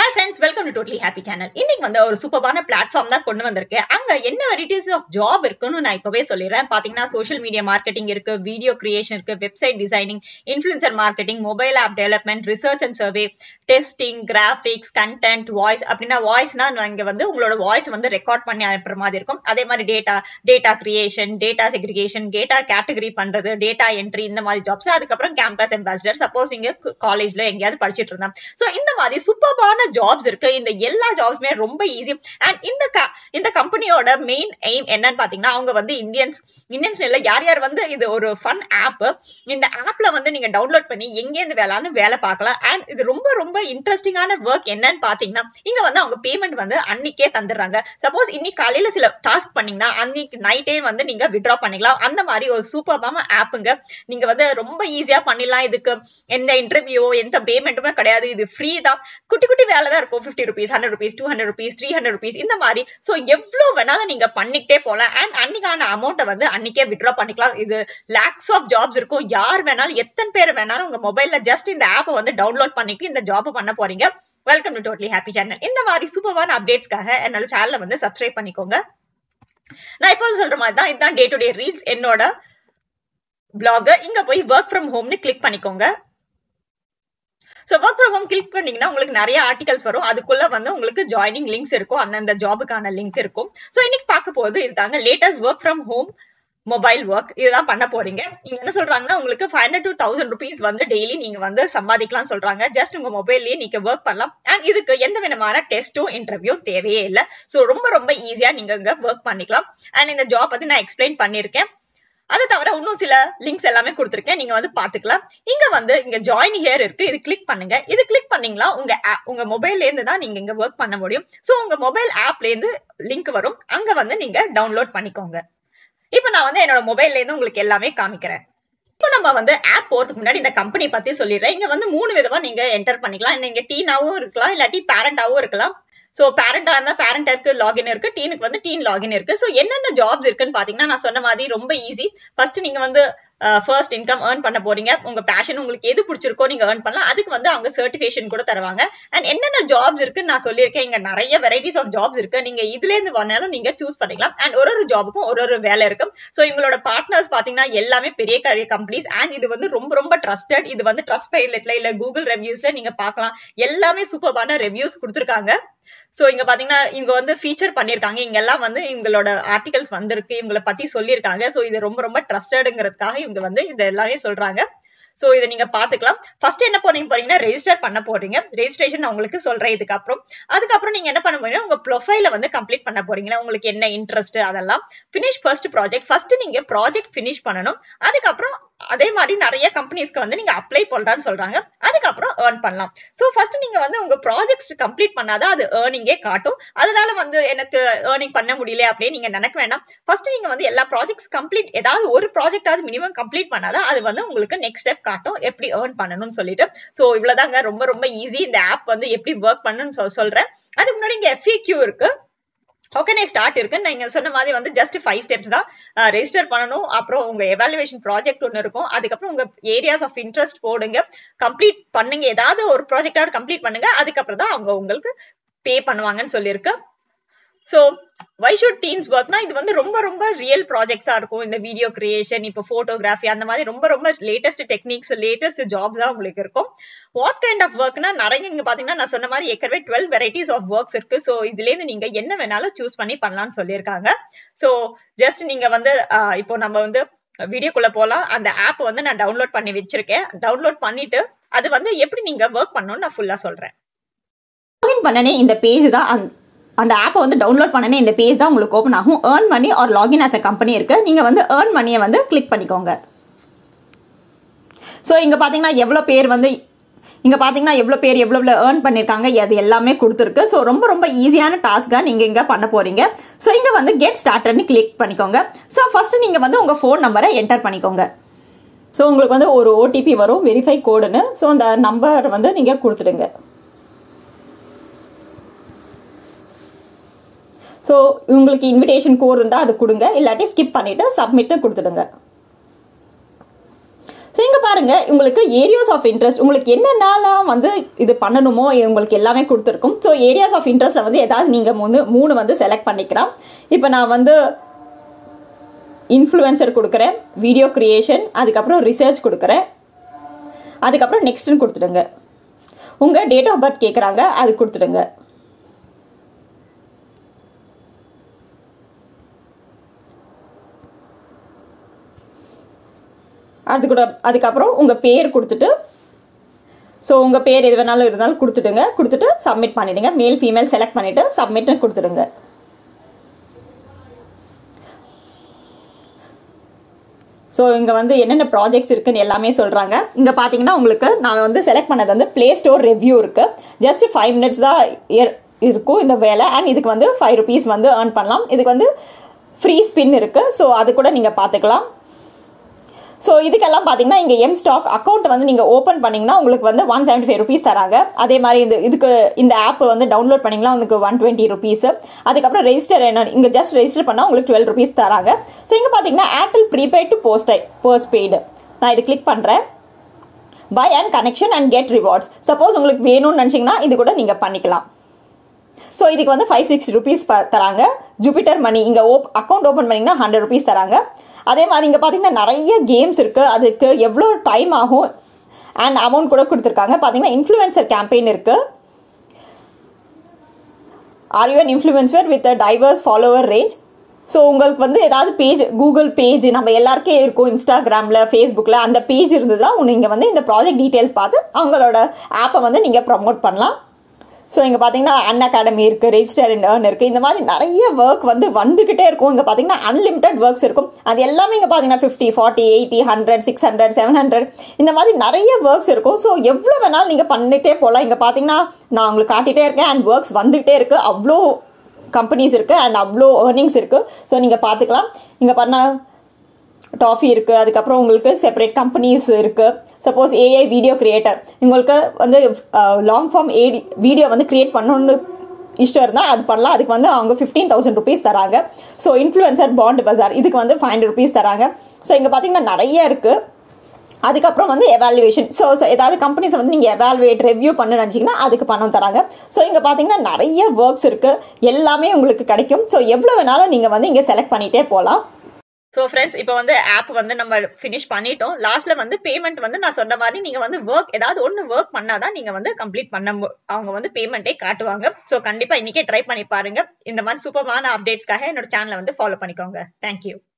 Hi friends, welcome to Totally Happy Channel. இன்னைக்கு வந்து ஒரு சூப்பரான பிளாட்ஃபார்ம் தான் கொண்டு வந்திருக்கேன். அங்க என்ன வெரைட்டிஸ் ஆஃப் ஜாப் இருக்குன்னு நான் இப்பவே சொல்லிடுறேன். பாத்தீங்கன்னா சோஷியல் மீடியா மார்க்கெட்டிங் இருக்கு, வீடியோ கிரியேஷன் இருக்கு, website designing, influencer marketing, mobile app development, research and survey, testing, graphics, content, voice. அப்படின்னா வாய்ஸ்னா இங்க வந்து உங்களோட வாய்ஸ் வந்து ரெக்கார்ட் பண்ணி அனுப்புற மாதிரி இருக்கும். அதே மாதிரி data creation, data segregation, data category பண்றது, டேட்டா என்ட்ரி, இந்த மாதிரி ஜாப்ஸ். அதுக்கப்புறம் கேம்பஸ் அம்பாசிடர், சப்போஸ் நீங்க காலேஜ்ல எங்கேயாவது படிச்சுட்டு இருந்தா சோ இந்த மாதிரி சூப்பரான ஜாப்ஸ் இருக்கு. இந்த எல்லா ஜாப்ஸ்மே ரொம்ப ஈஸி. அண்ட் இந்த கம்பெனியோட மெயின் எய்ம் என்னன்னு பாத்தீங்கன்னா, அவங்க வந்து இந்தியன்ஸ் இல்ல, யார் யார் வந்து இது ஒரு ஃபன் ஆப். இந்த ஆப்ல வந்து நீங்க டவுன்லோட் பண்ணி எங்கேருந்து வேலை பார்க்கலாம். அண்ட் இது ரொம்ப ரொம்ப இன்ட்ரெஸ்டிங்கான ஒர்க். என்னன்னு பாத்தீங்கன்னா, இங்க வந்து அவங்க பேமெண்ட் வந்து அன்னைக்கே தந்துடுறாங்க. சப்போஸ் இன்னைக்கு காலையில சில டாஸ்க் பண்ணீங்கன்னா அன்னைக்கு நைட்டே வந்து நீங்க வித்ட்ரா பண்ணிக்கலாம். அந்த மாதிரி ஒரு சூப்பரான ஆப்புங்க. நீங்க வந்து ரொம்ப ஈஸியா பண்ணிடலாம். இதுக்கு எந்த இன்டர்வியூ எந்த பேமெண்ட்டுமே கிடையாது. இது ஃப்ரீ தான். குட்டி குட்டி வேலை தான் இருக்கும். 50 rupees, 100 rupees, 200 rupees, 300 rupees இந்த மாதிரி. சோ எவ்வளவு வேணாலும் நீங்க பண்ணிக்கிட்டே போலாம். அண்ட் அன்னைக்கான அமௌண்ட்டை வந்து அன்னைக்கே வித்ட்ரா பண்ணிக்கலாம். இது லாக்ஸ் ஆஃப் ஜாப்ஸ் இருக்கும். யார் வேணாலும் எத்தனை பேர் வேணாலும் உங்க மொபைல்ல ஜஸ்ட் இந்த ஆப்பை வந்து டவுன்லோட் பண்ணிட்டு இந்த ஜாப் பண்ண போறீங்க. Welcome to totally happy channel. இந்த மாதிரி சூப்பரான அப்டேட்ஸ்க்காக என்னோட சேனலை வந்து சப்ஸ்கிரைப் பண்ணிக்கோங்க. நான் இப்போ சொல்ற மாதிரி தான், இதுதான் டே டு டே ரீல்ஸ் என்னோட பிளாக். இங்க போய் ஒர்க் ஃப்ரம் ஹோம்னு கிளிக் பண்ணிக்கோங்க. So work from home click பண்ணீங்கன்னா உங்களுக்கு நிறைய ஆர்டிகல்ஸ் வரும். அதுக்குள்ள வந்து உங்களுக்கு ஜாயினிங் லிங்க்ஸ் இருக்கும், அந்தந்த ஜாபுக்கான லிங்க் இருக்கும். சோ இன்னைக்கு பார்க்க போகுது இதுதாங்க latest work from home mobile work. இதுதான் பண்ண போறீங்க. நீங்க என்ன சொல்றாங்கன்னா, உங்களுக்கு 500 to 1000 rupees வந்து டெய்லி நீங்க வந்து சம்பாதிக்கலாம் சொல்றாங்க. ஜஸ்ட் உங்க மொபைல்லயே நீங்க ஒர்க் பண்ணலாம். அண்ட் இதுக்கு எந்த விதமான டெஸ்டும் இன்டர்வியூ தேவையே இல்லை. சோ ரொம்ப ரொம்ப ஈஸியா நீங்க இங்க ஒர்க் பண்ணிக்கலாம். அண்ட் இந்த ஜாப் வந்து நான் எக்ஸ்பிளைன் பண்ணிருக்கேன். அது தவிர இன்னும் சில லிங்க்ஸ் எல்லாமே கொடுத்திருக்கேன், நீங்க வந்து பாத்துக்கலாம். இங்க ஜாயின் ஹியர் இருக்கு, இது கிளிக் பண்ணுங்க. இது கிளிக் பண்ணீங்களா உங்க மொபைல்ல இருந்து தான் நீங்க இங்க ஒர்க் பண்ண முடியும். சோ உங்க மொபைல் ஆப்ல இருந்து லிங்க் வரும், அங்க வந்து நீங்க டவுன்லோட் பண்ணிக்கோங்க. இப்ப நான் வந்து என்னோட மொபைல்ல இருந்து உங்களுக்கு எல்லாமே காமிக்கிறேன். இப்போ நம்ம வந்து ஆப் போறதுக்கு முன்னாடி இந்த கம்பெனி பத்தி சொல்லிடுறேன். இங்க வந்து 3 விதமா நீங்க என்டர் பண்ணிக்கலாம். நீங்க டீனாவும் இருக்கலாம், இல்லாட்டி பேரண்டாவும் இருக்கலாம். சோ பேரண்டா இருந்தா பேரண்டருக்கு லாகின் இருக்கு, டீனுக்கு வந்து டீன் லாகின் இருக்கு. சோ என்னென்ன ஜாப்ஸ் இருக்குன்னு பாத்தீங்கன்னா, நான் சொன்ன மாதிரி ரொம்ப ஈஸி. ஃபர்ஸ்ட் நீங்க வந்து ஃபர்ஸ்ட் இன்கம் ஏர்ன் பண்ண போறீங்க. உங்க பேஷன் உங்களுக்கு எது பிடிச்சிருக்கோ நீங்க ஏர்ன் பண்ணலாம். அதுக்கு வந்து அவங்க சர்டிபிகேஷன் கூட தருவாங்க. அண்ட் என்னென்ன ஜாப்ஸ் இருக்குன்னு நான் சொல்லியிருக்கேன். இங்க நிறைய வெரைட்டிஸ் ஆஃப் ஜாப்ஸ் இருக்கு. நீங்க இதுல இருந்து வந்தாலும் நீங்க சூஸ் பண்ணிக்கலாம். அண்ட் ஒரு ஜாபுக்கும் ஒரு வேலை இருக்கும். சோ இவங்களோட பார்ட்னர்ஸ் பாத்தீங்கன்னா எல்லாமே பெரிய கம்பெனிஸ். அண்ட் இது வந்து ரொம்ப ரொம்ப ட்ரஸ்டட். இது வந்து ட்ரஸ்ட் பைலட்ல இல்ல கூகுள் ரிவ்யூஸ்ல நீங்க பார்க்கலாம். எல்லாமே சூப்பரான ரிவ்யூஸ் கொடுத்திருக்காங்க. சோ இங்க பாத்தீங்கன்னா இங்க வந்து ஃபீச்சர் பண்ணிருக்காங்க. இங்க எல்லாம் வந்து இவங்களோட ஆர்டிகல்ஸ் வந்திருக்கு, இவங்களை பத்தி சொல்லியிருக்காங்க. சோ இது ரொம்ப ரொம்ப ட்ரஸ்டட்ங்கிறதுக்காக இவங்க வந்து இது எல்லாமே சொல்றாங்க. சோ இதை நீங்க பாத்துக்கலாம். ஃபர்ஸ்ட் என்ன போறீங்கன்னா ரெஜிஸ்டர் பண்ண போறீங்க. ரெஜிஸ்ட்ரேஷன் நான் உங்களுக்கு சொல்றேன் அதுக்கப்புறம் நீங்க என்ன பண்ண போறீங்கன்னா, உங்க ப்ரொஃபைல வந்து கம்ப்ளீட் பண்ண போறீங்க. உங்களுக்கு என்ன இன்ட்ரெஸ்ட் அதெல்லாம். Finish first project. ஃபர்ஸ்ட் நீங்க ப்ராஜெக்ட் பினிஷ் பண்ணணும். அதுக்கப்புறம் அதே மாதிரி நிறைய கம்பெனிஸ்க்கு வந்து நீங்க அப்ளை பண்றான்னு சொல்றாங்க. அதுக்கப்புறம் ஏர்ன் பண்ணலாம். சோ ஃபர்ஸ்ட் நீங்க வந்து உங்க ப்ராஜெக்ட்ஸ் கம்ப்ளீட் பண்ணாதான் அது ஏர்னிங்கே காட்டும். அதனால வந்து எனக்கு ஏர்னிங் பண்ண முடியல அப்படின்னு நீங்க நினைக்க வேண்டாம். ஃபர்ஸ்ட் நீங்க வந்து எல்லா ப்ராஜெக்ட்ஸ் கம்ப்ளீட், ஏதாவது ஒரு ப்ராஜெக்டாவது மினிமம் கம்ப்ளீட் பண்ணாதான் அது வந்து உங்களுக்கு நெக்ஸ்ட் ஸ்டெப் காட்டும், எப்படி ஏர்ன் பண்ணணும்னு சொல்லிட்டு. சோ இவ்வளவுதாங்க, ரொம்ப ரொம்ப ஈஸி. இந்த ஆப் வந்து எப்படி ஒர்க் பண்ணணும்னு சொல்றேன். அதுக்கு முன்னாடி இங்க FAQ இருக்கு, how can I start இருக்கு. நீங்க சொன்ன மாதிரி வந்து ஜஸ்ட் 5 ஸ்டெப்ஸ் தான். ரெஜிஸ்டர் பண்ணணும், அப்புறம் உங்க எவாலுவேஷன் ப்ராஜெக்ட் ஒன்னு இருக்கும், அதுக்கப்புறம் உங்க ஏரியாஸ் ஆஃப் இன்ட்ரெஸ்ட் போடுங்க, கம்ப்ளீட் பண்ணுங்க, ஏதாவது ஒரு ப்ராஜெக்டாவது கம்ப்ளீட் பண்ணுங்க. அதுக்கப்புறம் தான் அவங்க உங்களுக்கு பே பண்ணுவாங்கன்னு சொல்லியிருக்கு. சோ why should teens workனா, இது வந்து ரொம்ப ரொம்ப ரியல் ப்ராஜெக்ட்ஸா இருக்கும். இந்த வீடியோ கிரியேஷன், இப்போ போட்டோகிராஃபி, அந்த மாதிரி ரொம்ப ரொம்ப லேட்டஸ்ட் டெக்னிக்ஸ், லேட்டஸ்ட் ஜாப்ஸ் தான் உங்களுக்கு இருக்கும். வாட் கைண்ட் ஆஃப் ஒர்க்னா, நிறைய இங்க பாத்தீங்கன்னா நான் சொன்ன மாதிரி ஏற்கனவே 12 வெரைட்டிஸ் ஆஃப் ஒர்க்ஸ் இருக்கு. சோ இதுல இருந்து நீங்க என்ன வேணாலும் சூஸ் பண்ணி பண்ணலாம்னு சொல்லியிருக்காங்க. சோ ஜஸ்ட் நீங்க வந்து இப்போ நம்ம வந்து வீடியோக்குள்ள போலாம். அந்த ஆப் வந்து நான் டவுன்லோட் பண்ணி வச்சிருக்கேன். டவுன்லோட் பண்ணிட்டு அது வந்து எப்படி நீங்க ஒர்க் பண்ணணும்னு நான் ஃபுல்லா சொல்றேன். லாகின் பண்ணனே இந்த பேஜ் தான், அந்த ஆப்பை வந்து டவுன்லோட் பண்ணனே இந்த பேஜ் தான் உங்களுக்கு ஓப்பன் ஆகும். Earn money or login as a company இருக்கு. நீங்க வந்து ஏர்ன் மணியை வந்து கிளிக் பண்ணிக்கோங்க. ஸோ இங்க பாத்தீங்கன்னா எவ்வளோ பேர் எவ்வளோ ஏர்ன் பண்ணிருக்காங்க, அது எல்லாமே கொடுத்துருக்கு. ஸோ ரொம்ப ரொம்ப ஈஸியான டாஸ்க்காக நீங்க இங்க பண்ண போறீங்க. ஸோ இங்க வந்து கெட் ஸ்டார்டட்னு கிளிக் பண்ணிக்கோங்க. ஸோ ஃபர்ஸ்ட் நீங்க வந்து உங்க ஃபோன் நம்பரை என்டர் பண்ணிக்கோங்க. ஸோ உங்களுக்கு வந்து ஒரு OTP வரும், வெரிஃபை கோடுன்னு. ஸோ அந்த நம்பர் வந்து நீங்க கொடுத்துடுங்க. ஸோ உங்களுக்கு இன்விடேஷன் கோட் இருந்தால் அது கொடுங்க, இல்லாட்டி ஸ்கிப் பண்ணிவிட்டு சப்மிட்டு கொடுத்துடுங்க. ஸோ இங்கே பாருங்கள், பாருங்க உங்களுக்கு ஏரியாஸ் ஆஃப் இன்ட்ரெஸ்ட் உங்களுக்கு என்னென்னலாம் வந்து இது பண்ணணுமோ உங்களுக்கு எல்லாமே கொடுத்துருக்கும். ஸோ ஏரியாஸ் ஆஃப் இன்ட்ரெஸ்ட்டில் வந்து ஏதாவது நீங்கள் வந்து 3 வந்து செலக்ட் பண்ணிக்கலாம். இப்போ நான் வந்து இன்ஃப்ளூயன்சர் கொடுக்குறேன், வீடியோ கிரியேஷன், அதுக்கப்புறம் ரிசர்ச் கொடுக்குறேன், அதுக்கப்புறம் நெக்ஸ்ட்னு கொடுத்துடுங்க. உங்கள் டேட் ஆஃப் பர்த் கேட்குறாங்க, அது கொடுத்துடுங்க. அதுக்கப்புறம் உங்கள் பேர் கொடுத்துட்டு, ஸோ உங்கள் பேர் எது வேணாலும் இருந்தாலும் கொடுத்துடுங்க. கொடுத்துட்டு சப்மிட் பண்ணிவிடுங்க. மேல் ஃபீமேல் செலக்ட் பண்ணிவிட்டு சப்மிட்னு கொடுத்துடுங்க. ஸோ இங்கே வந்து என்னென்ன ப்ராஜெக்ட்ஸ் இருக்குன்னு எல்லாமே சொல்கிறாங்க. இங்கே பார்த்தீங்கன்னா உங்களுக்கு நான் வந்து செலக்ட் பண்ணது வந்து ப்ளே ஸ்டோர் ரிவ்யூ இருக்குது. ஜஸ்ட் 5 minutes தான் இருக்கும் இந்த வேலை. அண்ட் இதுக்கு வந்து 5 rupees வந்து ஏர்ன் பண்ணலாம். இதுக்கு வந்து ஃப்ரீ ஸ்பின் இருக்குது. ஸோ அது கூட நீங்கள் பார்த்துக்கலாம். ஸோ இதுக்கெல்லாம் பார்த்தீங்கன்னா இங்கே ஸ்டாக் அக்கௌண்ட் வந்து நீங்கள் ஓப்பன் பண்ணிங்கன்னா உங்களுக்கு வந்து 175 rupees தராங்க. அதே மாதிரி இந்த ஆப் வந்து டவுன்லோட் பண்ணிங்கன்னா உங்களுக்கு 120 rupees. அதுக்கப்புறம் ரெஜிஸ்டர் இங்கே ஜஸ்ட் ரெஜிஸ்டர் பண்ணால் உங்களுக்கு 12 rupees தராங்க. ஸோ இங்கே பார்த்தீங்கன்னா ஏர்டெல் ப்ரீபெய்ட் டு போஸ்ட்பெய்டு. நான் இது கிளிக் பண்ணுறேன். Buy and connection and get rewards. Suppose உங்களுக்கு வேணும்னு நினச்சிங்கன்னா இது கூட நீங்கள் பண்ணிக்கலாம். ஸோ இதுக்கு வந்து 5-6 rupees தராங்க. ஜூபிட்டர் மணி இங்கே அக்கௌண்ட் ஓப்பன் பண்ணிங்கன்னா 100 rupees தராங்க. அதே மாதிரி இங்கே பார்த்தீங்கன்னா நிறைய கேம்ஸ் இருக்குது. அதுக்கு எவ்வளோ டைம் ஆகும் அண்ட் அமௌண்ட் கூட கொடுத்துருக்காங்க. பார்த்தீங்கன்னா இன்ஃப்ளூயன்சர் கேம்பெயின் இருக்குது. Are you an influencer with a diverse follower range. So உங்களுக்கு வந்து ஏதாவது பேஜ், கூகுள் பேஜ் நம்ம எல்லாருக்கே இருக்கும், இன்ஸ்டாகிராமில், ஃபேஸ்புக்கில் அந்த பேஜ் இருந்ததுன்னா நீங்கள் வந்து இந்த ப்ராஜெக்ட் டீட்டெயில்ஸ் பார்த்து அவங்களோட ஆப்பை வந்து நீங்கள் ப்ரமோட் பண்ணலாம். ஸோ இங்கே பார்த்தீங்கன்னா அன் அகாடமி இருக்குது, ரெஜிஸ்டர் அண்ட் ஏர்ன் இருக்குது. இந்த மாதிரி நிறைய ஒர்க் வந்து வந்துக்கிட்டே இருக்கும். இங்கே பார்த்தீங்கன்னா அன்லிமிட்டட் ஒர்க்ஸ் இருக்கும். அது எல்லாமே இங்கே பார்த்தீங்கன்னா 50, 40, 80, 100, 600, 700 இந்த மாதிரி நிறைய ஒர்க்ஸ் இருக்கும். ஸோ எவ்வளோ வேணாலும் நீங்கள் பண்ணிகிட்டே போகலாம். இங்கே பார்த்தீங்கன்னா நான் உங்களுக்கு காட்டிகிட்டே இருக்கேன் அண்ட் ஒர்க்ஸ் வந்துக்கிட்டே இருக்குது. அவ்வளோ கம்பெனிஸ் இருக்குது அண்ட் அவ்வளோ ஏர்னிங்ஸ் இருக்குது. ஸோ நீங்கள் பார்த்துக்கலாம். இங்கே பண்ணால் டாஃபி இருக்குது. அதுக்கப்புறம் உங்களுக்கு செப்பரேட் கம்பெனிஸ் இருக்குது. சப்போஸ் ஏஐ வீடியோ கிரியேட்டர் உங்களுக்கு வந்து லாங் ஃபார்ம் வீடியோ வந்து கிரியேட் பண்ணணுன்னு இஷ்டம் இருந்தால் அது பண்ணலாம். அதுக்கு வந்து அவங்க 15,000 rupees தராங்க. ஸோ இன்ஃப்ளூயன்சர் பாண்ட் பஜார் இதுக்கு வந்து 500 rupees தராங்க. ஸோ இங்கே பார்த்தீங்கன்னா நிறைய இருக்குது. அதுக்கப்புறம் வந்து எவாலுவேஷன். ஸோ ஏதாவது கம்பெனிஸை வந்து நீங்கள் எவாலுவேட் ரிவ்யூ பண்ண நினச்சிங்கன்னா அதுக்கு பணம் தராங்க. ஸோ இங்கே பார்த்தீங்கன்னா நிறைய ஒர்க்ஸ் இருக்குது. எல்லாமே உங்களுக்கு கிடைக்கும். ஸோ எவ்வளோ வேணாலும் நீங்கள் வந்து இங்கே செலக்ட் பண்ணிகிட்டே போகலாம். ஸோ ஃப்ரெண்ட்ஸ் இப்போ வந்து ஆப் வந்து நம்ம ஃபினிஷ் பண்ணிட்டோம். லாஸ்ட்ல வந்து பேமெண்ட் வந்து நான் சொன்ன மாதிரி நீங்க வந்து ஏதாவது ஒன்று ஒர்க் பண்ணாதான் நீங்க வந்து கம்ப்ளீட் பண்ண அவங்க வந்து பேமெண்ட்டே காட்டுவாங்க. ஸோ கண்டிப்பா இன்னைக்கே ட்ரை பண்ணி பாருங்க. இந்த மாதிரி சூப்பரான அப்டேட்ஸ்க்காக என்னோட சேனலை வந்து ஃபாலோ பண்ணிக்கோங்க. தேங்க்யூ.